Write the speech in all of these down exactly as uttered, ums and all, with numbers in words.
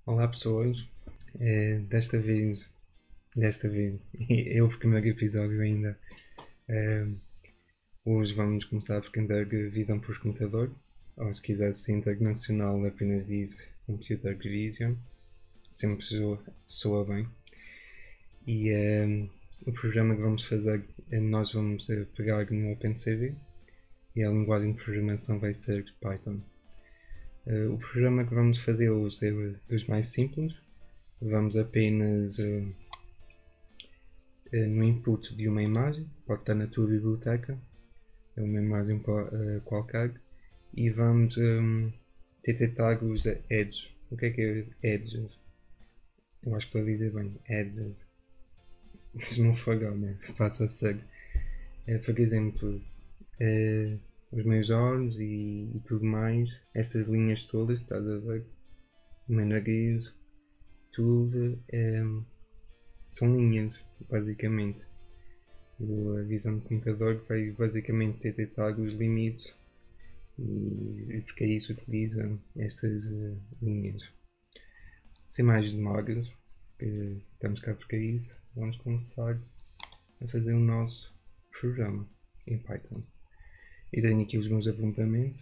Olá pessoas, Eh, desta vez, desta vez, é o primeiro episódio ainda. Eh, Hoje vamos começar a aprender visão por computador, ou se quiser ser internacional apenas diz Computer Vision, sempre soa, soa bem. E eh, o programa que vamos fazer, eh, nós vamos eh, pegar no OpenCV e a linguagem de programação vai ser Python. Eh, o programa que vamos fazer hoje é dos mais simples. Vamos apenas uh, uh, no input de uma imagem, pode estar na tua biblioteca, é uma imagem uh, qualquer, e vamos um, detectar os edges. O que é que é edges? Eu acho que para dizer bem, edges. Se não for agora, né? Passa a ser. É, por exemplo, uh, os majors e, e tudo mais, essas linhas todas, estás a ver? Menorias, tudo. Um, são linhas, basicamente. A visão do computador vai basicamente detectar os limites e porque é isso que utiliza essas uh, linhas. Sem mais demoras, que estamos cá porque é isso, vamos começar a fazer o nosso programa em Python. E tenho aqui os meus apontamentos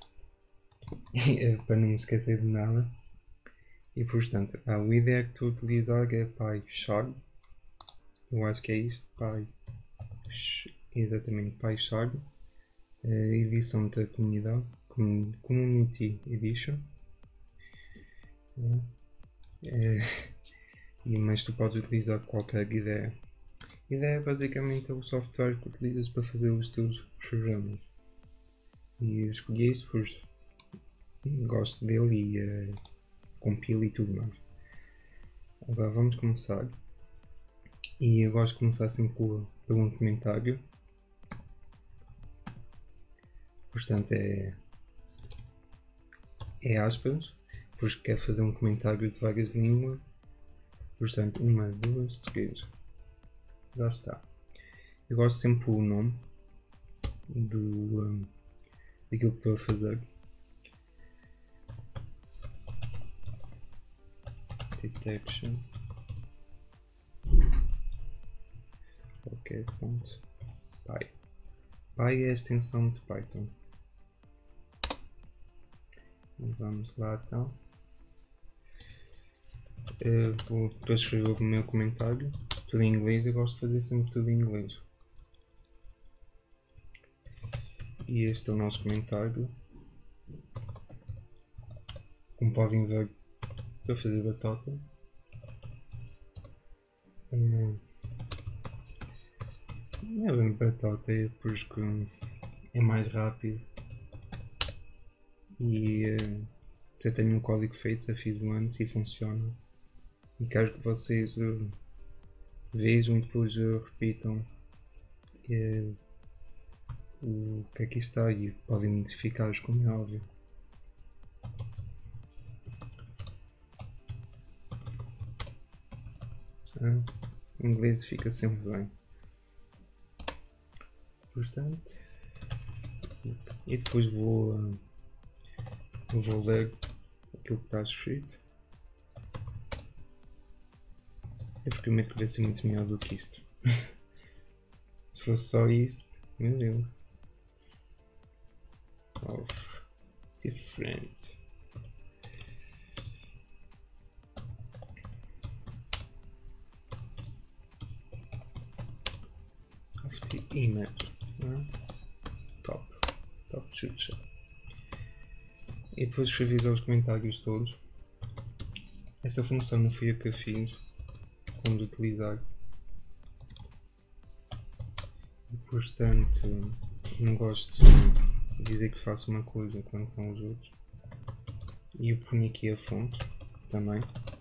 para não me esquecer de nada. E portanto, a ideia que estou a utilizar é PyCharm. Eu acho que é isto, Py, exatamente PyCharm. A edição da comunidade, Community Edition. É, e, mas tu podes utilizar qualquer ideia. Ideia basicamente é o software que utilizas para fazer os teus programas. E escolhi isso porque gosto dele e uh, compilo e tudo mais. Agora vamos começar. E eu gosto de começar sempre por, por um comentário. Portanto é, é aspas, porque quer fazer um comentário de várias línguas. Portanto, uma, duas, três. Já está. Eu gosto sempre do nome do, um, daquilo que estou a fazer. Detection. Ok, ponto. Py. Py é a extensão de Python. Vamos lá então. Eu vou transferir o meu comentário. Tudo em inglês, eu gosto de fazer sempre tudo em inglês. E este é o nosso comentário. Como podem ver, estou a fazer batata. Hum, não é bem batata, é porque é mais rápido. E uh, já tenho um código feito, já fiz antes e funciona. E quero que vocês uh, vejam e depois uh, repitam uh, o que aqui está e podem identificar como é óbvio. Ah, em inglês fica sempre bem. Portanto, e depois vou, uh, vou ler aquilo que está escrito. É porque o medo que vai ser muito melhor do que isto. Se fosse só isto, meu Deus. Of different. Of the image. Né? Top. Top chucha. E depois revisar os comentários todos. Esta função não fui eu que a fiz quando utilizar. E portanto não gosto de dizer que faço uma coisa quando são os outros. E eu ponho aqui a fonte também.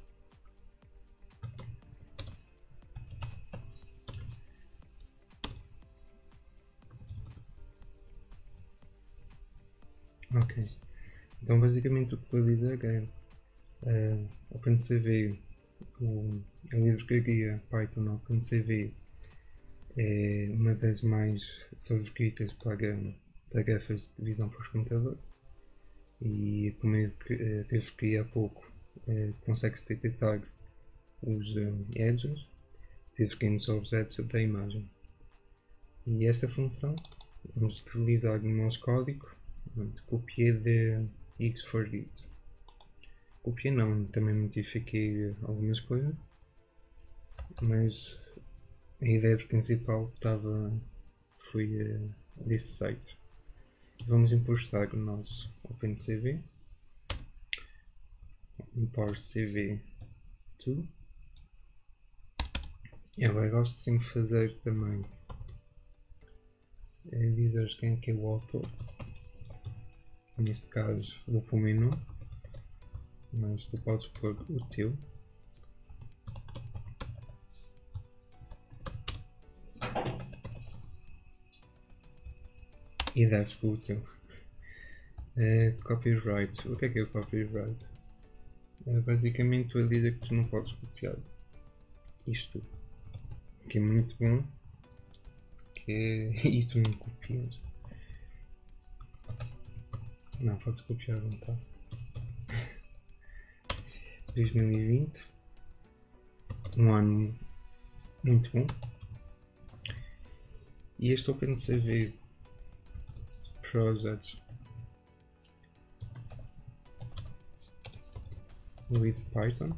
Ok. Então basicamente o que estou a dizer é uh, OpenCV, o, a livraria Python OpenCV é uma das mais favoritas para tarefas de visão por computador e como eu referi há pouco, eh, consegue-se detectar os um, edges de pequenos objetos da imagem. E esta função vamos utilizar no nosso código de copia de X for it. Copia não, também modifiquei algumas coisas, mas a ideia principal estava, foi uh, desse site. Vamos importar o nosso OpenCV, import cv to, e agora gosto de sempre fazer também é dizer quem é que é o autor. Neste caso vou pôr o menu, mas tu podes pôr o teu. E deves pôr o teu. Uh, copyright. O que é que é o copyright? Uh, basicamente tu a dizer que tu não podes copiar isto, que é muito bom, que é e tu não copias. Não, podes copiar à vontade. dois mil e vinte, um ano muito bom. E este OpenCV Project with Python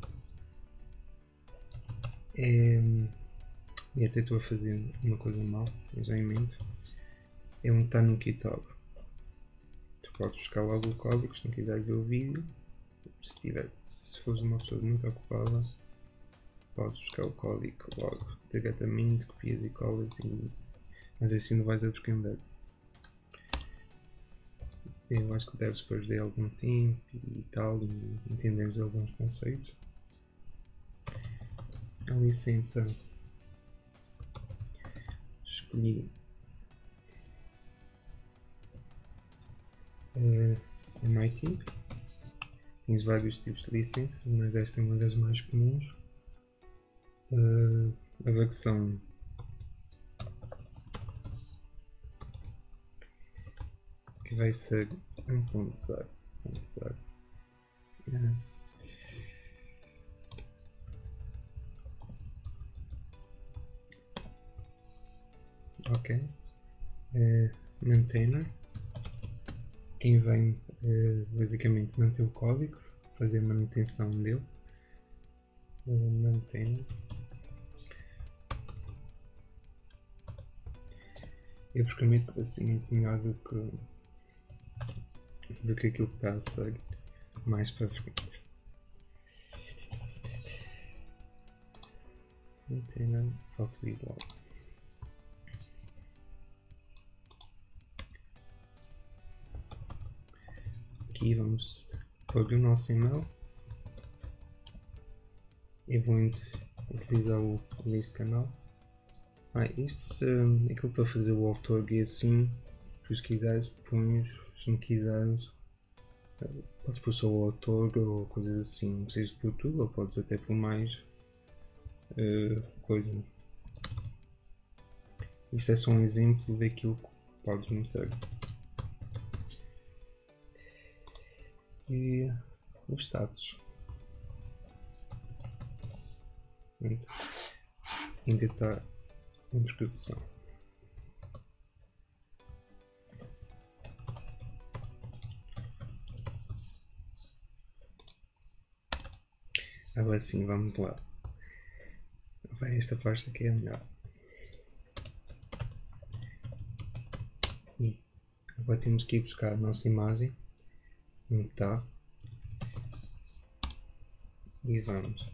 é, e até estou a fazer uma coisa mal, já em mente, é um está no GitHub. Tu podes buscar logo o código se não quiseres ver o vídeo. Se, tiver, se fores uma pessoa muito ocupada, podes buscar o código logo diretamente, copias e colas, e, mas assim não vais aprender. Eu acho que deves perder algum tempo e tal, e entenderes alguns conceitos. A licença, escolhi uh, M I T. Tens vários tipos de licenças, mas esta é uma das mais comuns. Uh, a versão que vai ser um ponto zero. Uh, ok. Uh, maintainer. Quem vem uh, basicamente manter o código, fazer a manutenção dele. Uh, maintainer. Eu basicamente assim muito melhor do que, do que aquilo que está a ser mais para frente. Maintainer, falta o igual. Aqui vamos pôr o nosso e-mail. Eu vou utilizar o list canal. Ah, isto se um, aquilo que estou a fazer o autor e assim, se quiseres pões, se não quiseres podes pôr só o autor ou coisas assim, não precisas de pôr tudo, ou podes até pôr mais uh, coisa. Isto é só um exemplo daquilo que podes meter. E os status. Ainda está em produção. Agora sim, vamos lá. Vai, esta parte aqui é melhor. E agora temos que ir buscar a nossa imagem. Onde está. E vamos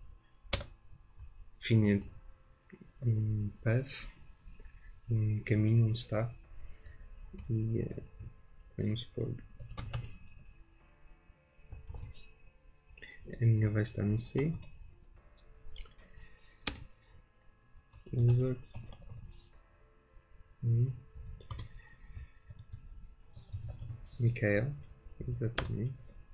definir um path, um caminho onde está. E uh, vamos pôr. A minha vai estar no C. User. Hum. Michael. Exatamente.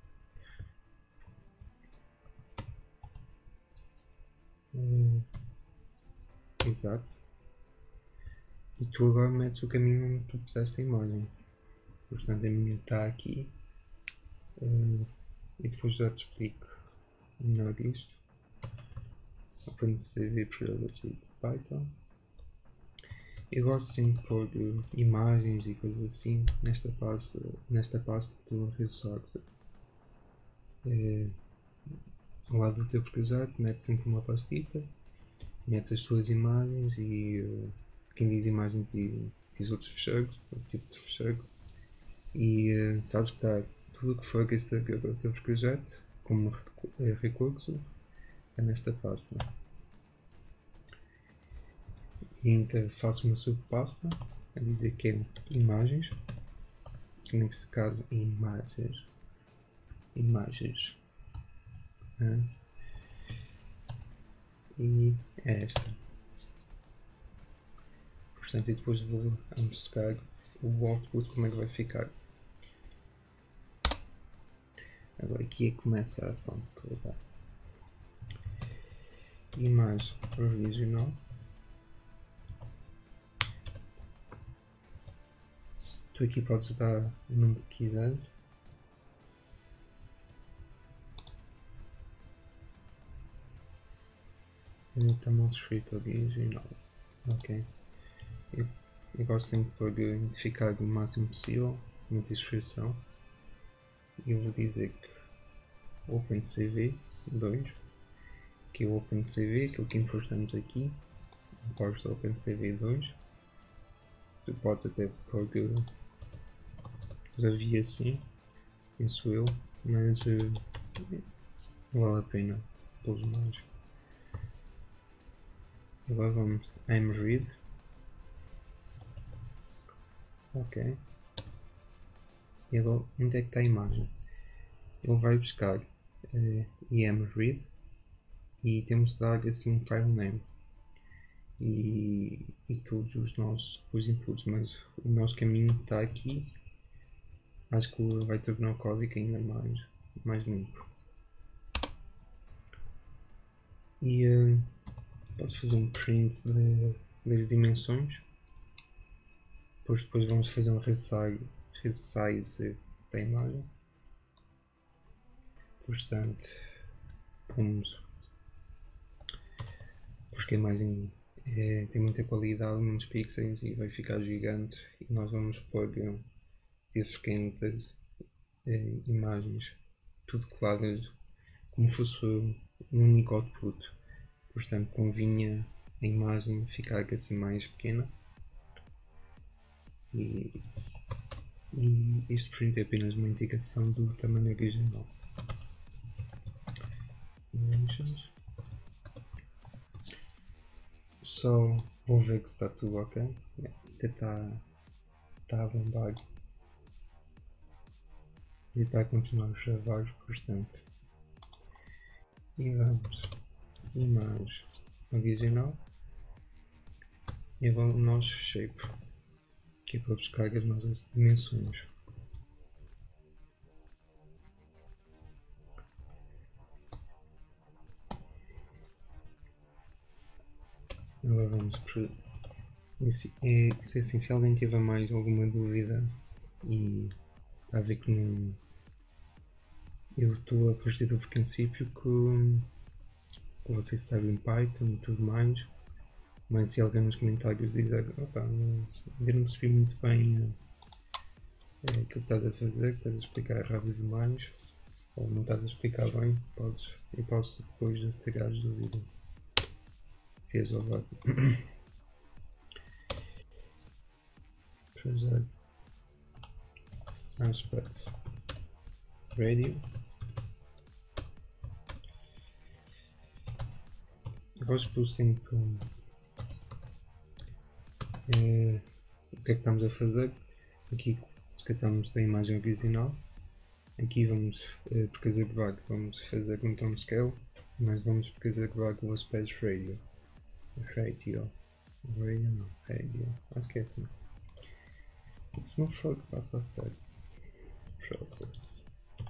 Hum. Exato. E tu agora metes o caminho onde tu puseste a imagem. Portanto a minha está aqui. Hum. E depois já te explico melhor isto. OpenCV Priority de Python. Eu gosto sempre de pôr uh, imagens e coisas assim nesta pasta, nesta pasta do Resource. É, ao lado do teu projeto, metes sempre uma pastita, metes as tuas imagens e uh, quem diz imagem diz, diz outros fecheiros, outro tipo de fecheiro. E uh, sabes que está tudo o que for este do teu projeto como recurso é nesta pasta. E então faço uma subpasta a dizer que é imagens, que nesse caso imagens, imagens, né? E é esta. Portanto, e depois vou mostrar o output como é que vai ficar. Agora aqui é que começa a ação toda. Imagem original. Tu aqui podes dar o número que quiseres. Está mal escrito original. Ok. Eu, eu gosto sempre de identificar o máximo possível na descrição. E eu vou dizer que OpenCV dois, que é o OpenCV, aquilo que importamos aqui, importa OpenCV dois. Tu podes até pôr havia assim, penso eu, mas uh, vale a pena pelos mais. Agora vamos mread. Ok. E agora onde é que está a imagem? Ele vai buscar uh, imread e temos de dar assim um file name e, e todos os nossos os inputs, mas o nosso caminho está aqui. Acho que vai tornar o código ainda mais, mais limpo. E uh, podes fazer um print de, das dimensões. Depois, depois vamos fazer um resize, resize da imagem. Portanto, vamos. Porque a imagem é, tem muita qualidade, muitos pixels e vai ficar gigante. E nós vamos pôr diferentes eh, imagens, tudo coladas como fosse um único output. Portanto, convinha a imagem ficar assim mais pequena. E, e este print é apenas uma indicação do tamanho original. Dimensions. Só vou ver que está tudo ok. Yeah, até está tá a bombar. E está a continuar os travares, portanto. E vamos. Imagem original. E agora o nosso shape, que é para buscar as nossas dimensões. Agora vamos para isso. É, isso é assim, se alguém tiver mais alguma dúvida e está a ver que não. Eu estou a partir do princípio que, que vocês sabem Python e tudo mais, mas se alguém nos comentários dizer opa, não, ainda não percebi muito bem é, aquilo que estás a fazer, que estás a explicar rápido demais, ou não estás a explicar bem, podes, eu posso depois tirar as dúvidas. Se és houver. Projeto Aspect Radio. Eu gosto por sempre é, o que é que estamos a fazer. Aqui descartamos da imagem original. Aqui vamos é, preservar, vamos fazer um tom scale, mas vamos preservar o aspect radio. Radio. Radio não, radio. Acho que é assim. Se não for que passa a ser. Process.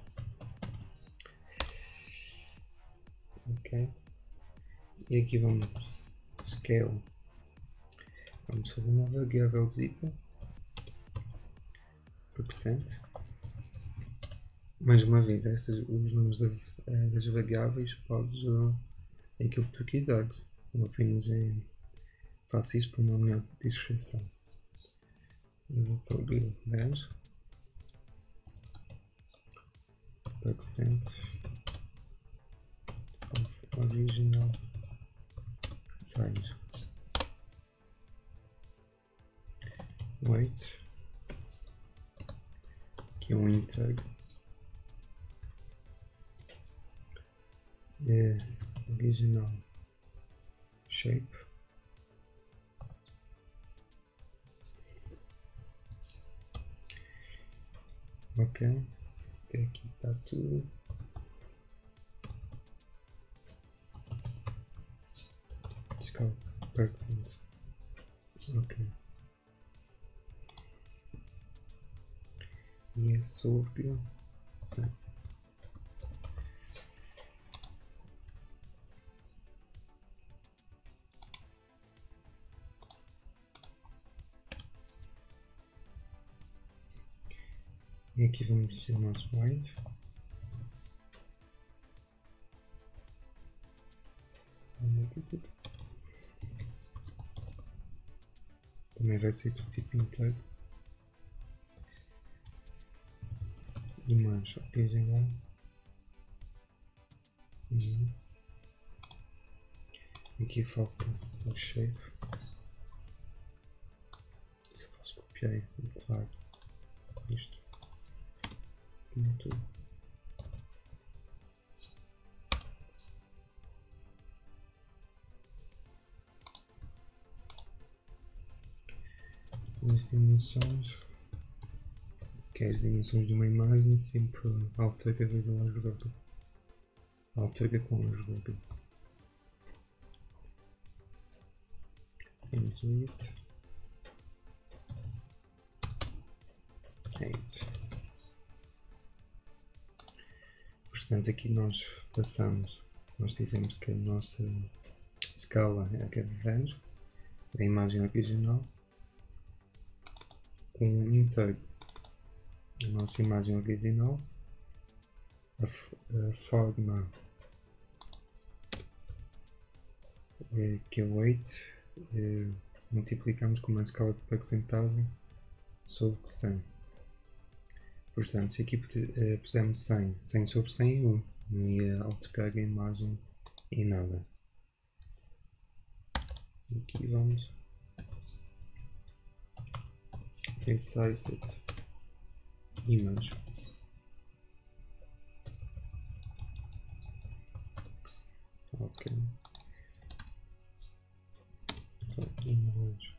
Ok. E aqui vamos scale. Vamos fazer uma variável zip por cento. mais uma vez, estes, os nomes da, eh, das variáveis podes uh, aquilo que tu quiseres. Eu apenas é, faço isto para uma melhor descrição. Eu vou pôr dez percent of original size. Weight, que é um inteiro. É original shape. Ok, até aqui está tudo. Scale percent. Ok. E é sobre cem. E aqui vamos ter o nosso wide. Também vai ser do tipo inteiro. E mais original. Uhum. Aqui falta o shape. Se eu posso copiar e levar isto como tudo. As dimensões, que é as dimensões de uma imagem, sempre altera vezes o algoritmo. Altera com o algoritmo. Temos width, height. Portanto, aqui nós passamos, nós dizemos que a nossa escala é a que é de dez, da imagem original, com um inteiro. A nossa imagem original, a, a forma é, que é o weight, é, multiplicamos com uma escala de percentagem sobre cem. Portanto, se aqui pusermos cem, cem sobre cem, um, não ia alterar a imagem em nada. E aqui vamos resize it image. Ok. Então, image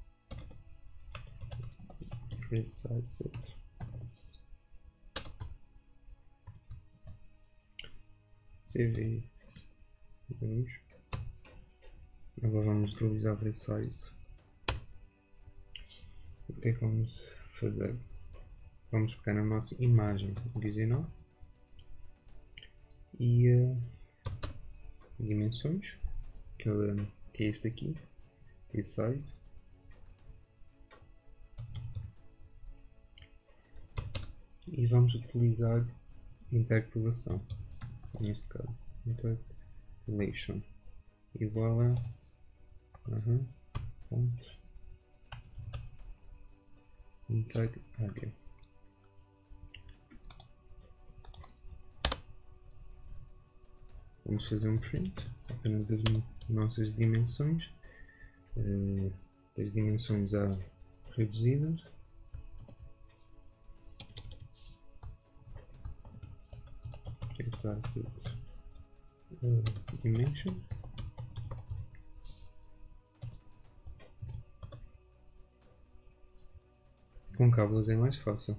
resize it. C V dois. Agora vamos utilizar resize. O que é que vamos fazer? Vamos pegar na nossa imagem original e uh, dimensões, que, uh, que é este aqui, resize. E vamos utilizar interpolação, neste caso, interpolation, igual a uh-huh, ponto integ area. Vamos fazer um print apenas das nossas dimensões, uh, das dimensões já reduzidas. Resize it uh, dimension. Com cábulas é mais fácil.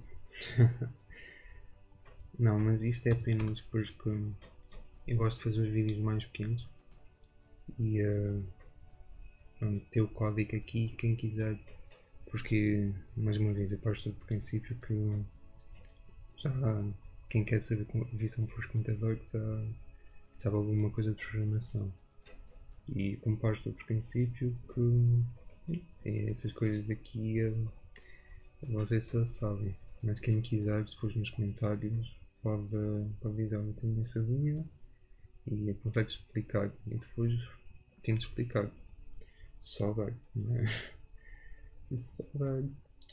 Não, mas isto é apenas porque eu gosto de fazer os vídeos mais pequenos e uh, ter o código aqui, quem quiser, porque mais uma vez eu parto do princípio que já quem quer saber como visão para os computadores já sabe alguma coisa de programação, e como parto do princípio que é, essas coisas aqui uh, vocês só sabem, mas quem quiser depois nos comentários pode, pode dizer, olha, tenho essa dúvida e consegue explicar e depois tento explicar. Só vai, não é? Só vai.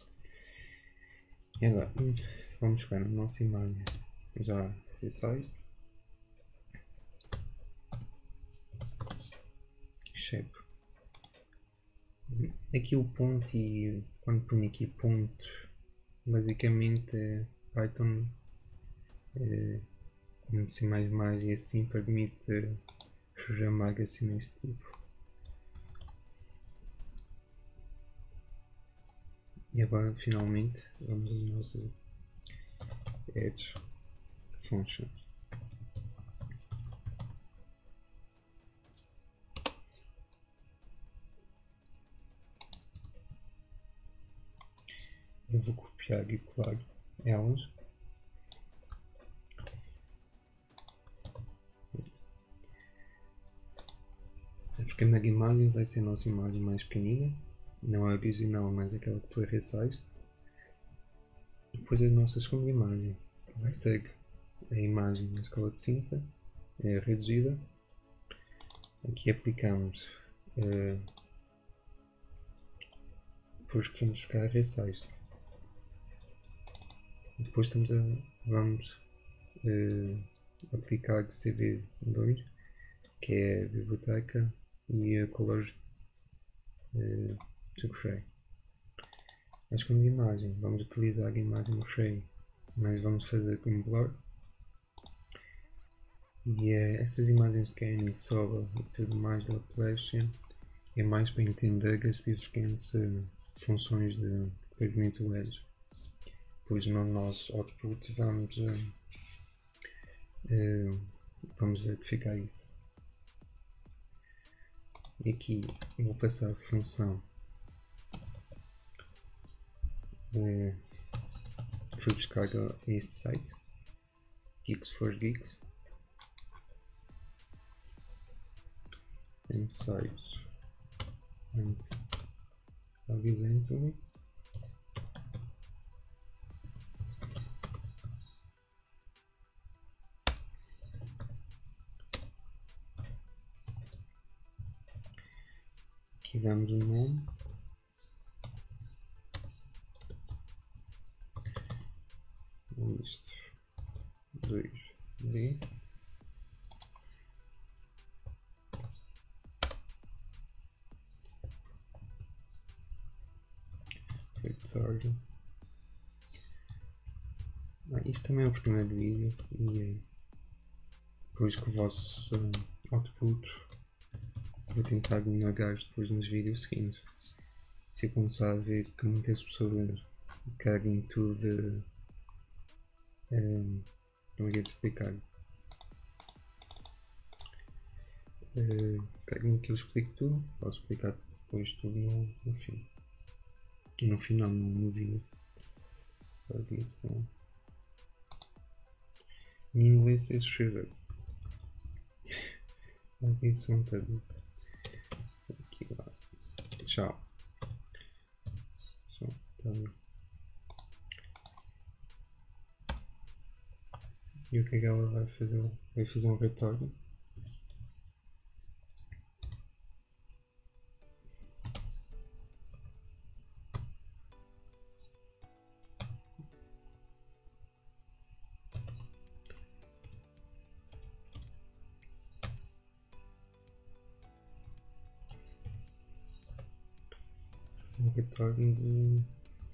E agora, vamos pegar a nossa imagem já resized, shape. Aqui o ponto, e quando ponho aqui ponto, basicamente é Python é, C mais mais e assim permite programar assim neste tipo. E agora finalmente vamos às nossas edge functions. Eu vou copiar e colar elas. A primeira imagem vai ser a nossa imagem mais pequenina, não a original, mas aquela que foi resized. Depois a nossa segunda imagem vai ser a imagem na escala de cinza, é reduzida. Aqui aplicamos uh, depois que vamos buscar a resized. Depois estamos a, vamos uh, aplicar C V dois, que é a biblioteca, e a color uh, to gray. A segunda imagem, vamos utilizar a imagem gray, mas vamos fazer com blur. E uh, essas imagens que é sola e tudo mais da Flash é mais para entender as diferentes uh, funções de pavimento L E D. Pois no nosso output vamos, uh, uh, vamos verificar isso. E aqui vou passar a função uh, fui buscar este site, Geeks for Geeks, same size and horizontally. Aqui damos um nome, list dois D, return. Ah, isto também é o primeiro vídeo e é depois que o vosso uh, output vou tentar melhorar depois nos vídeos seguintes. Se eu começar a ver que muitas pessoas querem tudo, um, não ia te explicar, uh, querem que eu explique tudo, posso explicar depois tudo no, no fim. E no final, no, no vídeo. Isso, em inglês é escrever. Isso é um bocado. Aqui lá. Tchau. Então, e o que é que ela vai fazer? Vai fazer um retorno. Fazer um retorno de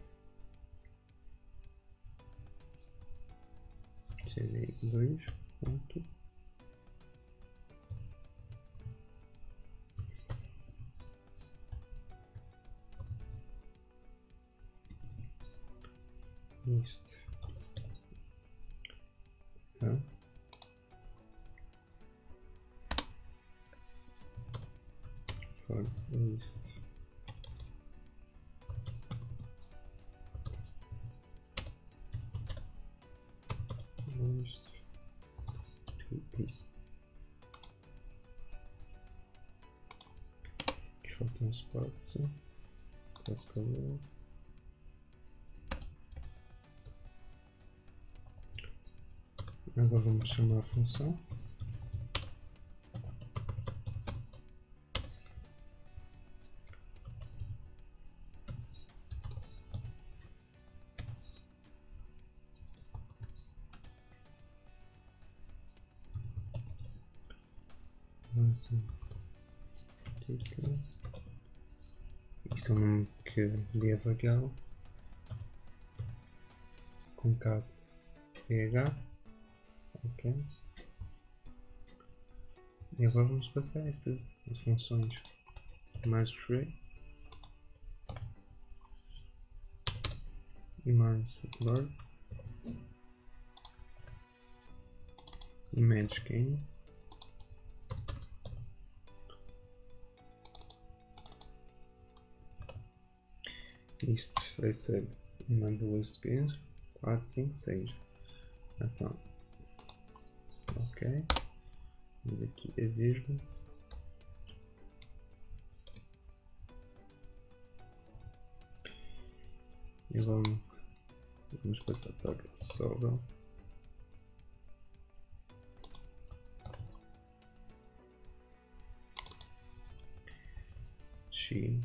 C D dois ponto isto tá? For isto isto tudo. Aqui falta um espaço, escalou. Agora vamos chamar a função. Assim. Isto é o nome que de variável. Concat ph. Ok. E agora vamos passar estas as funções mais array e mais blur image gain. Isto vai ser uma duas vezes quatro, cinco, seis. Então, ok. Vamos aqui a vírgula. E vamos, vamos passar para sobre. X,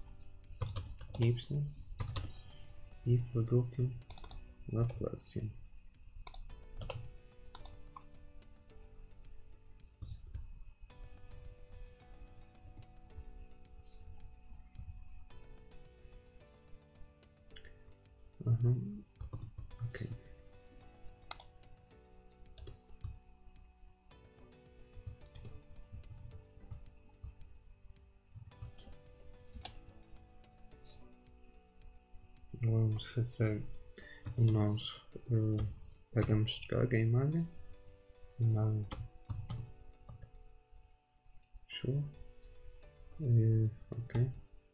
Y e por último Laplacian. Uhum. Ok. Vamos fazer nós uh, pegamos descarga a imagem, imagem show, uh, ok,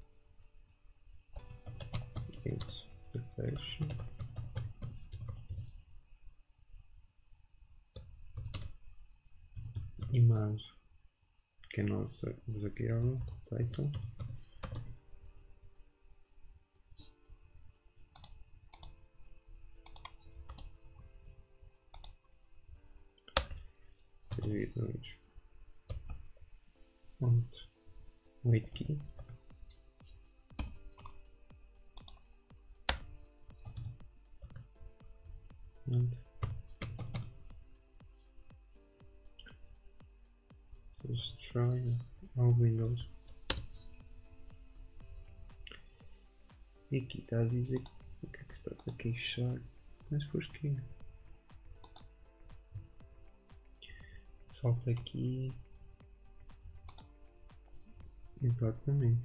it's perfection, imagem que é a nossa variável title, servidores ponto wait key and destroy all windows. E aqui está a dizer o que é que está a queixar, mas porquê? Falta aqui. Exatamente.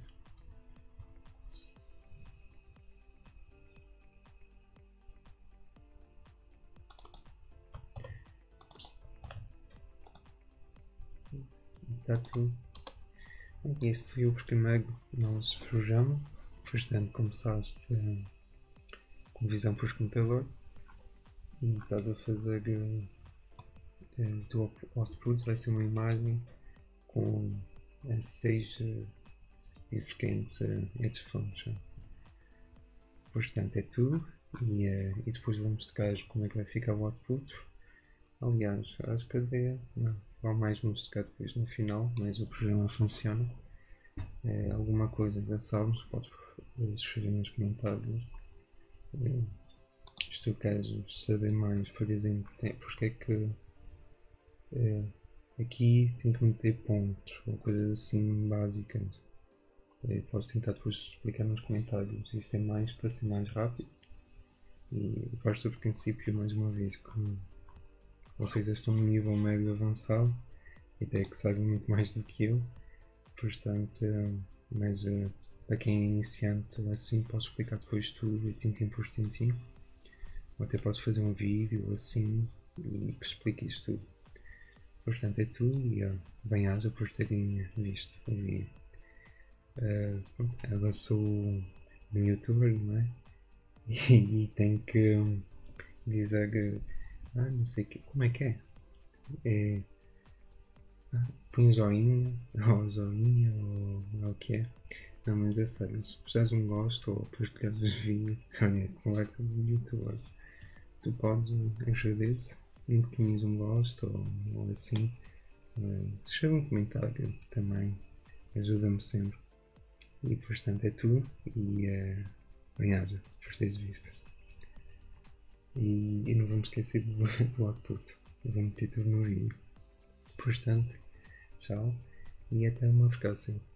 Está tudo. Este foi o primeiro nosso programa. Portanto, começaste uh, com visão por computador e estás a fazer uh, uh, do output vai ser uma imagem com uh, seis uh, diferentes uh, edge functions. Portanto, é tudo e, uh, e depois vamos tocar como é que vai ficar o output. Aliás, acho que a ideia não, vai mais mostrar depois no final, mas o programa funciona. É, alguma coisa já sabes, podes escrever nos comentários. É, se tu queres saber mais, por exemplo, tem, porque é que é, aqui tem que meter pontos ou coisas assim básicas. É, posso tentar depois explicar nos comentários. Isto é mais para ser mais rápido. E gosto do princípio, mais uma vez, que vocês já estão no nível médio avançado e até que sabem muito mais do que eu. Portanto, mas uh, para quem é iniciante assim, posso explicar depois tudo tintim por tintim, ou até posso fazer um vídeo assim e que explique isto tudo. Portanto, é tudo e uh, bem-aja por terem visto o vídeo. Uh, agora sou um youtuber, não é? E, e tenho que um, dizer, ah, não sei que, como é que é? É põe joinha, ou joinha, ou lá o que é. Não, mas é sério, se precisares um gosto ou partilhar os vídeos, olha, conversa do youtuber, tu podes, agradeço um pouquinho um gosto ou, ou assim, uh, deixa um comentário também, ajuda-me sempre. E portanto é tudo e uh, bem-aja por teres visto. E, e não vamos esquecer do, do output, eu vou meter tudo no vídeo. Portanto, tchau e até uma próxima.